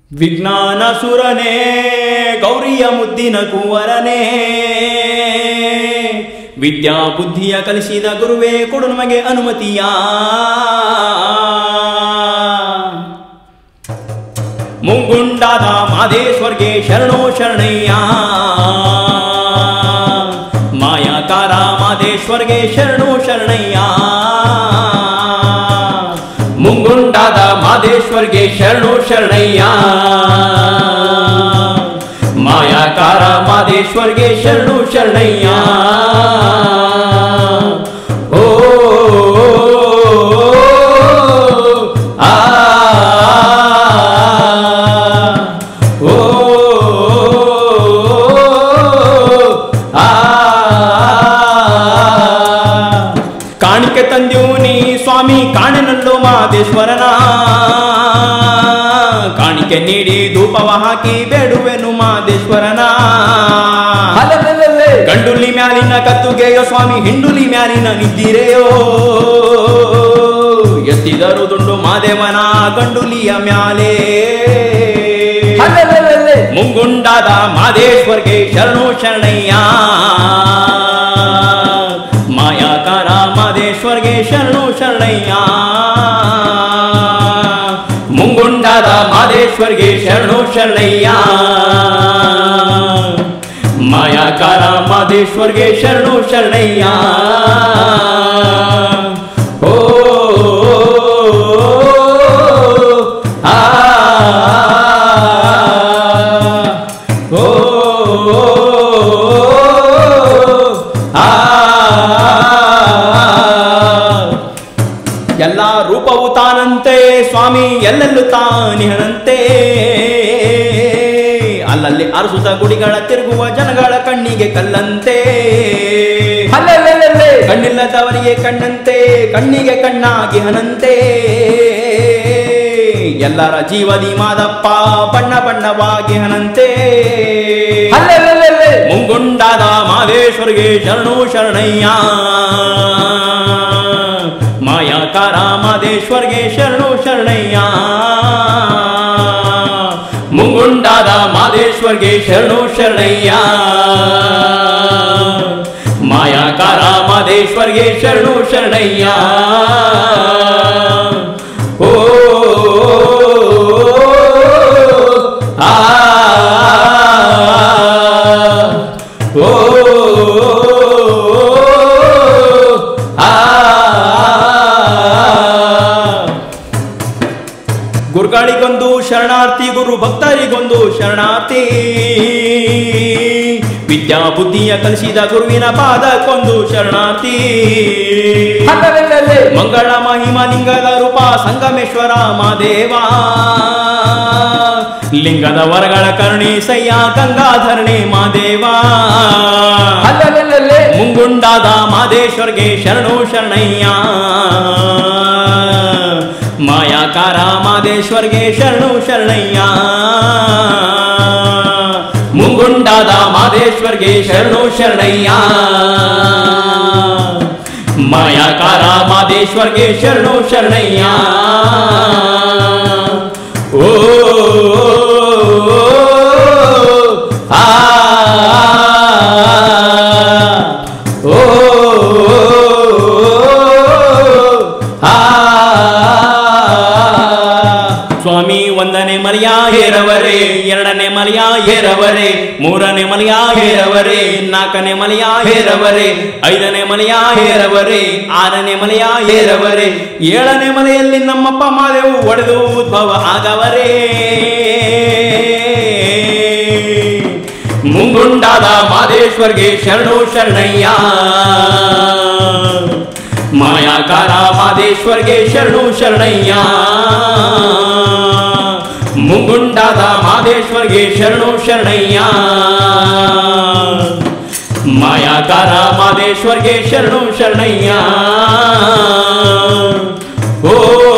ವಿಜ್ಞಾನ ಸುರನೇ ಗೌರಿಯ ಮುದ್ದಿನ ಕುವರನೇ, ವಿದ್ಯಾ ಬುದ್ಧಿಯ ಕಲಿಸಿದ ಗುರುವೇ ಕೊಡು ನಮಗೆ ಅನುಮತಿಯ. ಮುಂಗುಂಡಾದ ಮಾದೇಶ್ವರ್ಗೆ ಶರಣೋ ಶರಣಯ್ಯ, ಮಾಯಾಕಾರ ಮಾದೇಶ್ವರ್ಗೆ ಶರಣೋ ಶರಣಯ್ಯ. ಮುಂಗುಂಡಾದ ಮಾದೇಶ್ವರ್ಗೆ ಶರಣೋ ಶರಣಯ್ಯ, ಮಾಯಾಕಾರ ಮಾದೇಶ್ವರ್ಗೆ ಶರಣು ಶರಣಯ್ಯ. ಓ ಆ ಓ ಆ ಕಾಣಿಕೆ ತಂದೆವು ನೀ ಸ್ವಾಮಿ ಕಾಣೆನಲ್ಲೋ ಮಾದೇಶ್ವರನ, ಕಾಣಿಕೆ ನೀಡಿ ಧೂಪವ ಹಾಕಿ ಬೇಡುವೆನು ಮಾದೇಶ್ವರನ. ಗಂಡುಲಿ ಮ್ಯಾಲಿನ ಕತ್ತುಗೆಯೋ ಸ್ವಾಮಿ ಹಿಂಡುಲಿ ಮ್ಯಾಲಿನ ನಿದ್ದಿರೆಯೋ, ಎತ್ತಿದರು ದುಂಡು ಮಾದೇವನ ಗಂಡುಲಿಯ ಮ್ಯಾಲೆ. ಮುಂಗುಂಡಾದ ಮಾದೇಶ್ವರ್ಗೆ ಶರಣು ಶರಣಯ್ಯ, ಮಾಯಾಕಾರ ಮಾದೇಶ್ವರ್ಗೆ ಶರಣು ಶರಣಯ್ಯ. ಮುಂಗುಂಡಾದ ಮಾದೇಶ್ವರ್ಗೆ ಶರಣು ಶರಣಯ್ಯ, ಮಾಯಾಕಾರ ಮಾದೇಶ್ವರ್ಗೆ ಶರಣು ಶರಣಯ್ಯ. ಓ ಆ ಓ ಆ ಎಲ್ಲ ರೂಪವು ತಾನಂತೆ ಸ್ವಾಮಿ ಎಲ್ಲೆಲ್ಲೂ ತಾನಿಹನಂತೆ, ಅಲ್ಲಲ್ಲಿ ಅರಸುತ್ತ ಗುಡಿಗಳ ತಿರುಗುವ ಜನಗಳ ಕಣ್ಣಿಗೆ ಕಲ್ಲಂತೆ. ಕಣ್ಣಿಲ್ಲದವರಿಗೆ ಕಣ್ಣಂತೆ ಕಣ್ಣಿಗೆ ಕಣ್ಣಾಗಿ ಹನಂತೆ, ಎಲ್ಲರ ಜೀವದಿ ಮಾದಪ್ಪ ಬಣ್ಣ ಬಣ್ಣವಾಗಿ ಹನಂತೆ. ಮುಂಗುಂಡಾದ ಮಾದೇಶ್ವರ್ಗೆ ಶರಣು ಶರಣಯ್ಯ, ಮಾಯಾಕಾರ ಮಾದೇಶ್ವರ್ಗೆ ಶರಣು ಶರಣಯ್ಯ. ಮುಂಗುಂಡಾದ ಮಾದೇಶ್ವರ್ಗೆ ಶರಣು ಶರಣಯ್ಯ, ಮಾಯಾಕಾರ ಮಾದೇಶ್ವರ್ಗೆ ಶರಣು ಶರಣಯ್ಯ. ಓ ಆ ಓ ಗುರುಗಳಿಗೊಂದು ಶರಣಾರ್ಥಿ ಗುರು ಭಕ್ತರಿಗೊಂದು ಶರಣಾರ್ಥಿ, ವಿದ್ಯಾ ಬುದ್ಧಿಯ ಕಲಿಸಿದ ಗುರುವಿನ ಪಾದಕ್ಕೊಂದು ಶರಣಾರ್ಥಿ. ಮಂಗಳ ಮಹಿಮಾ ಲಿಂಗದ ರೂಪ ಸಂಗಮೇಶ್ವರ ಮಾದೇವ, ಲಿಂಗದ ವರಗಳ ಕರುಣಿ ಸಯ್ಯ ಗಂಗಾಧರಣಿ ಮಾದೇವ. ಮುಂಗುಂಡಾದ ಮಾದೇಶ್ವರ್ಗೆ ಶರಣು ಶರಣಯ್ಯ, ಮಾಯಾಕಾರ ಮಾದೇಶ್ವರ್ಗೆ ಶರಣು ಶರಣಯ್ಯ. ಮುಂಗುಂಡಾದ ಮಾದೇಶ್ವರ್ಗೆ ಶರಣು ಶರಣಯ್ಯ, ಮಾಯಾಕಾರ ಮಾದೇಶ್ವರ್ಗೆ ಶರಣು ಶರಣಯ್ಯ. ಓ ಆ ಓ ಆ ಸ್ವಾಮಿ ಒಂದನೇ ಮಲೆಯ ಹೇರವರೇ, ಎರಡನೇ ಮಲೆಯ ಹೇರವರೇ, ಮೂರನೇ ಮಲೆಯ ಹೇರವರೇ, ನಾಲ್ಕನೇ ಮಲೆಯ ಹೇರವರೇ, ಐದನೇ ಮಲೆಯ ಹೇರವರೇ, ಆರನೇ ಮಲೆಯ ಹೇರವರೇ, ಏಳನೇ ಮಲೆಯಲ್ಲಿ ನಮ್ಮಪ್ಪ ಮಾದೇವು ಒಡೆದು ಉದ್ಭವ ಆಗವರೇ. ಮುಂಗುಂಡಾದ ಮಾದೇಶ್ವರ್ಗೆ ಶರಣು ಶರಣಯ್ಯ, ಮಾಯಾಕಾರ ಮಾದೇಶ್ವರ್ಗೆ ಶರಣು ಶರಣಯ್ಯ. ಮುಂಗುಂಡಾದ ಮಾದೇಶ್ವರ್ಗೆ ಶರಣು ಶರಣಯ್ಯ, ಮಾಯಾಕಾರ ಮಾದೇಶ್ವರ್ಗೆ ಶರಣು ಶರಣಯ್ಯ. ಓ